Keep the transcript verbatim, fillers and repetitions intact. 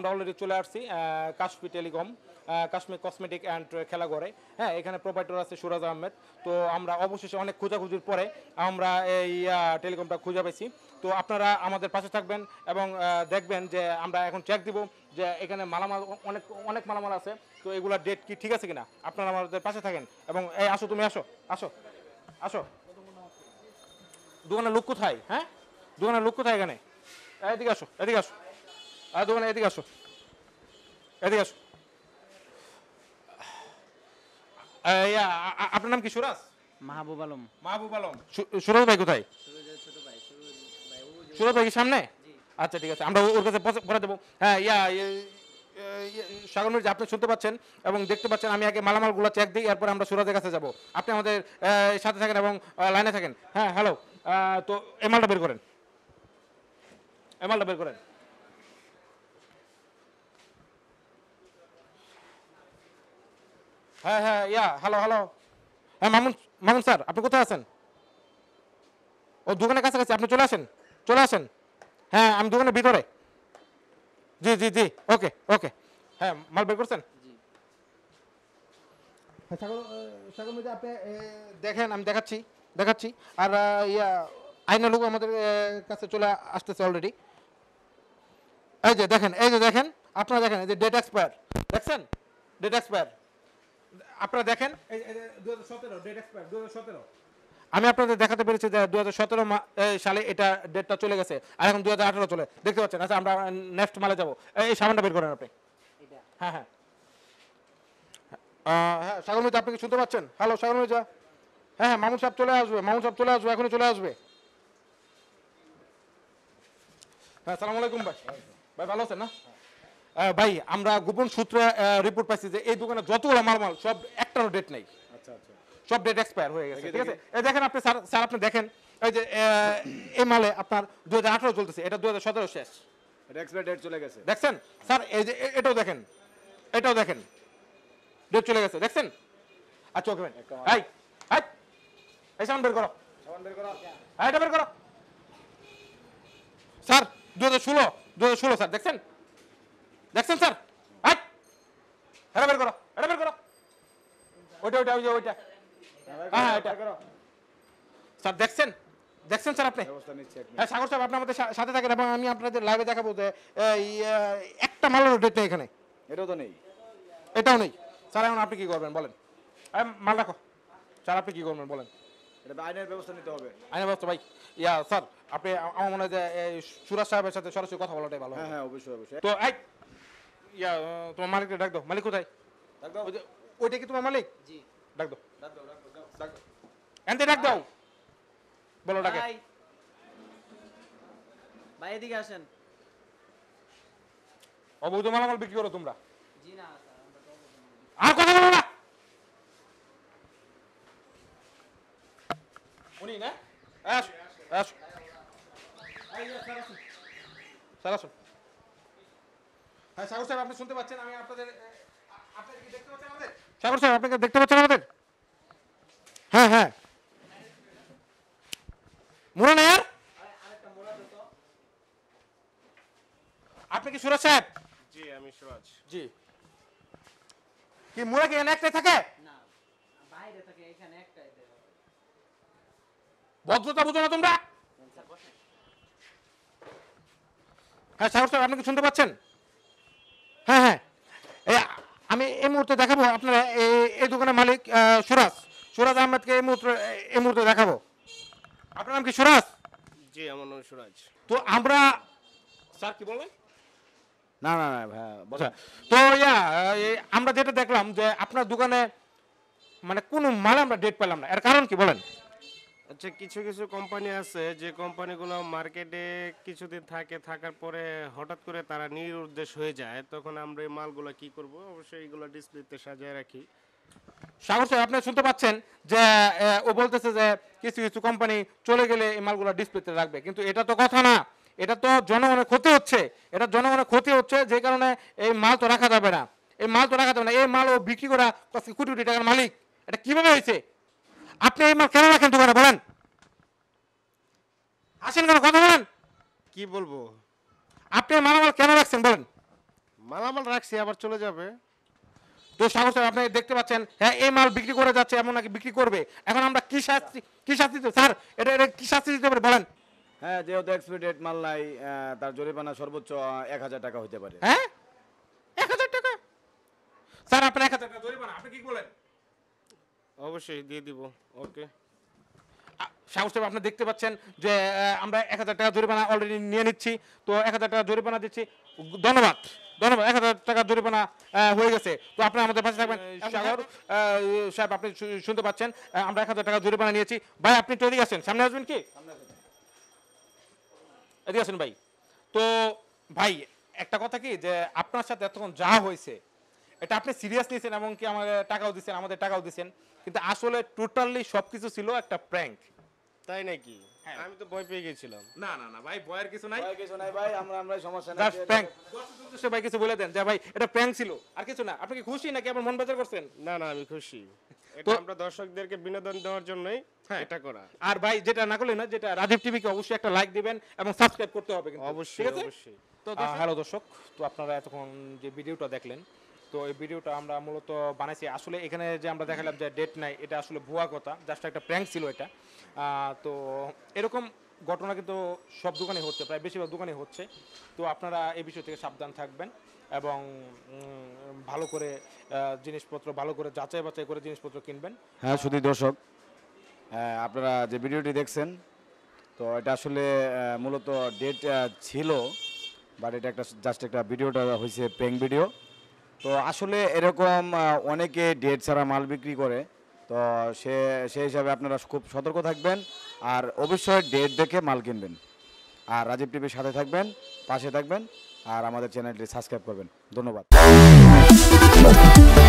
Already চলে আসছি কাশ্মী টেলিকম, কাশ্মীর কসমেটিক অ্যান্ড খেলাঘরে। হ্যাঁ, এখানে প্রোভাইডার আছে সুরাজ আহমেদ। তো আমরা অবশেষে অনেক খোঁজাখুঁজির পরে আমরা এই টেলিকমটা খুঁজে পেয়েছি। তো আপনারা আমাদের পাশে থাকবেন এবং দেখবেন যে আমরা এখন চেক দিব যে এখানে মালামাল অনেক অনেক মালামাল আছে, তো এগুলোর ডেট কি ঠিক আছে কিনা। আপনারা আমাদের পাশে থাকেন এবং এই আসো, তুমি আসো আসো আসো। দোকানের লোক কোথায়? হ্যাঁ, দোকানের লোক কোথায় এখানে? এদিকে আসো, এদিকে আসো, আর দোকানে এদিকে আসো, এদিকে আসো। আপনার নাম কি? সুরাজ? মাহবুব আলম। মাহবুব আলম। সুরাজ ভাই কোথায়? সুরাজ ভাই কি সামনে? আচ্ছা ঠিক আছে, আমরা ওর কাছে পরে দেবো। হ্যাঁ, ইয়া সাগর মির্জা, আপনি শুনতে পাচ্ছেন এবং দেখতে পাচ্ছেন। আমি আগে মালামালগুলো চেক দিই, এরপরে আমরা সুরাজের কাছে যাব। আপনি আমাদের সাথে থাকেন এবং লাইনে থাকেন। হ্যাঁ, হ্যালো। তো এমালটা বের করেন, এমালটা বের করেন। হ্যাঁ হ্যাঁ, ইয়া হ্যালো হ্যালো। হ্যাঁ মামুন, মামুন স্যার আপনি কোথায় আছেন? ও দোকানের কাছাকাছি, আপনি চলে আসেন, চলে আসেন। হ্যাঁ, আমি দোকানের ভিতরে। জি জি জি, ওকে ওকে। হ্যাঁ, মাল বের করছেন? সাগর মির্জা, আপনি দেখেন, আমি দেখাচ্ছি দেখাচ্ছি। আর ইয়া আইনা লোক আমাদের কাছে চলে আসতেছে অলরেডি। এই যে দেখেন, এই যে দেখেন, আপনারা দেখেন, এই যে ডেট এক্সপায়ার দেখছেন, ডেট এক্সপায়ার আপনারা দেখেন, দু হাজার সতেরো ডেট এক্সপায়ার, দু হাজার সতেরো। আমি আপনাদের দেখাতে পেরেছি যে দু হাজার সতেরো সালে এটা ডেটটা চলে গেছে, আর এখন দু হাজার আঠারো চলে, দেখতে পাচ্ছেন। আচ্ছা, আমরা নেক্সট মালে যাবো। এই সামানটা বের করেন আপনি। হ্যাঁ হ্যাঁ হ্যাঁ, সাগর মির্জা আপনি কি শুনতে পাচ্ছেন? হ্যালো সাগর মির্জা। হ্যাঁ হ্যাঁ, মামুন সাহেব চলে আসবে, মামুন সাহেব চলে আসবে, এখনই চলে আসবে। হ্যাঁ, সালাম আলাইকুম ভাই। ভাই ভালো আছেন না? ভাই, আমরা গোপন সূত্রে রিপোর্ট পাইছি যে এই দোকানে যতগুলো মালমাল সব একটারও ডেট নেই। আচ্ছা আচ্ছা, সব ডেট এক্সপায়ার হয়ে গেছে। ঠিক আছে, এই দেখেন আপনি স্যার, স্যার আপনি দেখেন, এই যে এই মালে আপনার দু হাজার আঠারো চলতেছে, এটা দু হাজার সতেরো শেষ, এটা এক্সপায়ার ডেট চলে গেছে। দেখছেন স্যার? এই যে এটাও দেখেন, এটাও দেখেন, ডেট চলে গেছে, দেখছেন? আচ্ছা ওকে ভাই। হাই হাই, এই সামান বের করো, সামান বের করো, হ্যাঁ এটা বের করো। স্যার দু হাজার ষোলো, দু হাজার ষোলো স্যার, দেখছেন? দেখছেন স্যার? হাই, এটা বের করো, এটা বের করো, ওইটা ওইটা ওই যে ওইটা, হ্যাঁ হ্যাঁ এটা করো। স্যার দেখছেন? দেখছেন স্যার আপনি? হ্যাঁ সাগর সাহেব, আপনি আমাদের সাথে থাকেন এবং আমি আপনাদের লাইভে দেখাবো যে একটা মালের ডেট নেই এখানে। এটাও তো নেই, এটাও নেই। স্যার এখন আপনি কি করবেন বলেন? মাল রাখো স্যার, আপনি কি করবেন বলেন? এটা আইনের ব্যবস্থা নিতে হবে। আইনের ব্যবস্থা ভাই, ইয়া স্যার আপনি, আমার মনে হয় যে সুরাজ সাহেবের সাথে সরাসরি কথা বলাটাই ভালো। হ্যাঁ হ্যাঁ, অবশ্যই অবশ্যই। তো এই ইয়া তোমার মালিককে ডাক দাও। মালিক কোথায়? ডাক দাও। ওইটা কি তোমার মালিক? জি, ডাক দাও, ডাক দাও, ডাক দাও, ডাক দাও, এনতে ডাক দাও, বলো ডাকে। ভাই ভাই এদিকে আসেন। অবৈধ মালামাল বিক্রি করো তোমরা? জি না স্যার, আমরা তো আর কথা বলো না। উনি না? আস আস, স্যার আসুন। হ্যাঁ সাগর সাহেব, আপনি শুনতে পাচ্ছেন? আমি আপনাদের, আপনি কি দেখতে পাচ্ছেন আমাদের? সাগর সাহেব, আপনি কি দেখতে পাচ্ছেন আমাদের? হ্যাঁ হ্যাঁ, মোড়া না यार, আরেকটা মোড়া দাও তো। আপনি কি সুরাজ সাহেব? জি আমি সুরাজ। জি, কি মোড়া কি এখানে একটাই থাকে? না, বাইরে থাকে, এখানে একটাই দেয়। ভদ্রতা বুঝো না তোমরা? হ্যাঁ সাগর সাহেব, আপনি কি শুনতে পাচ্ছেন? হ্যাঁ হ্যাঁ, আমি এই মুহূর্তে দেখাবো আপনারা এই দোকানের মালিক সুরাজ, সুরাজ আহমেদকে এই মুহূর্তে এই মুহূর্তে দেখাবো। আপনার নাম কি সুরাজ? জি আমার নাম সুরাজ। তো আমরা, স্যার কি বললেন? না না না ভাই, তো ইয়া আমরা যেটা দেখলাম যে আপনার দোকানে মানে কোনো মালে আমরা ডেট পেলাম না, এর কারণ কি বলেন? আচ্ছা, কিছু কিছু কোম্পানি আছে যে কোম্পানিগুলো মার্কেটে কিছুদিন থাকে, থাকার পরে হঠাৎ করে তারা নিরুদ্দেশ হয়ে যায়, তখন আমরা এই মালগুলো কি করব, অবশ্যই এগুলো ডিসপ্লেতে সাজিয়ে রাখি। সাগর সাহেব, আপনি শুনতে পাচ্ছেন যে ও বলতেছে যে কিছু কিছু কোম্পানি চলে গেলে এই মালগুলো ডিসপ্লেতে রাখবে, কিন্তু এটা তো কথা না, এটা তো জনগণের ক্ষতি হচ্ছে, এটা জনগণের ক্ষতি হচ্ছে, যে কারণে এই মাল তো রাখা যাবে না, এই মাল তো রাখা যাবে না। এই মাল ও বিক্রি করা কোটি কোটি টাকার মালিক, এটা কিভাবে হয়েছে? আপনি এই মাল কেন রাখেন দোকানে বলেন? আসেন কেন, কথা বলেন। কি বলবো? আপনি মালামাল কেন রাখছেন বলেন? মালামাল রাখছি আবার চলে যাবে। তো সাগর সাহেব আপনি দেখতে পাচ্ছেন, হ্যাঁ এই মাল বিক্রি করে যাচ্ছে, এমন নাকি বিক্রি করবে। এখন আমরা কি শাস্তি কি শাস্তি দিতে স্যার, এটা এটা কি শাস্তি দিতে পারে বলেন? হ্যাঁ, যেহেতু এক্সপিরিয়েন্ট মাল নাই, আহ, তার জরিমানা সর্বোচ্চ এক হাজার টাকা হতে পারে। হ্যাঁ এক হাজার টাকা স্যার, আপনার এক হাজার টাকা জরিমানা, আপনি কি বলেন? অবশ্যই দিয়ে দিব। ওকে সাহস সাহেব আপনি দেখতে পাচ্ছেন যে আহ, আমরা এক হাজার টাকা জরিমানা অলরেডি নিয়ে নিচ্ছি। তো এক হাজার টাকা জরিমানা দিচ্ছি। ধন্যবাদ ধন্যবাদ এক হাজার টাকা জরিমানা আহ, হয়ে গেছে। তো আপনি আমাদের পাশে থাকবেন। সাগর আহ, সাহেব আপনি শু- শুনতে পাচ্ছেন, আহ, আমরা এক হাজার টাকা জরিমানা নিয়েছি। ভাই আপনি তো এদিকে আসেন, সামনে আসবেন কি? এদিকে আসেন ভাই। তো ভাই একটা কথা কি, যে আপনার সাথে এতক্ষণ যা হয়েছে এটা আপনি সিরিয়াস নিয়েছেন এবং কি আমাদের টাকাও দিচ্ছেন, আমাদের টাকাও দিচ্ছেন, কিন্তু আসলে টোটালি সবকিছু ছিল একটা প্র্যাঙ্ক। তাই নাকি? আমি তো ভয় পেয়ে গেছিলাম। না না না ভাই, ভয়ের কিছু নাই, ভয় কিছু নাই ভাই, আমরা আমরা সমস্যা নাই। Just prank. দর্শক উদ্দেশ্যে ভাই কিছু বলে দেন যে ভাই এটা প্র্যাঙ্ক ছিল, আর কিছু না। আপনি কি খুশি নাকি আবার মন বেজার করছেন? না না আমি খুশি। এটা আমরা দর্শকদেরকে বিনোদন দেওয়ার জন্যই এটা করা। আর ভাই যেটা না করলেন না, যেটা রাজীব টিভিকে অবশ্যই একটা লাইক দিবেন এবং সাবস্ক্রাইব করতে হবে কিন্তু। অবশ্যই ঠিক আছে? অবশ্যই। তো হ্যালো দর্শক, তো আপনারা এতক্ষণ যে ভিডিওটা দেখলেন, তো এই ভিডিওটা আমরা মূলত বানাইছি, আসলে এখানে যে আমরা দেখালাম যে ডেট নাই, এটা আসলে ভুয়া কথা, জাস্ট একটা প্র্যাঙ্ক ছিল এটা। আহ, তো এরকম ঘটনা কিন্তু সব দোকানে হচ্ছে, প্রায় বেশিরভাগ দোকানে হচ্ছে। তো আপনারা এই বিষয় থেকে সাবধান থাকবেন এবং উম, ভালো করে আহ, জিনিসপত্র ভালো করে যাচাই বাছাই করে জিনিসপত্র কিনবেন। হ্যাঁ শুধু দর্শক, আহ, আপনারা যে ভিডিওটি দেখছেন, তো এটা আসলে আহ, মূলত ডেট ছিল, বাট এটা একটা জাস্ট একটা ভিডিওটা হয়েছে প্র্যাঙ্ক ভিডিও। তো আসলে এরকম আহ, অনেকে ডেট ছাড়া মাল বিক্রি করে, তো সে সেই হিসাবে আপনারা খুব সতর্ক থাকবেন আর অবশ্যই ডেট দেখে মাল কিনবেন। আর রাজীব টিভির সাথে থাকবেন, পাশে থাকবেন আর আমাদের চ্যানেলটি সাবস্ক্রাইব করবেন। ধন্যবাদ।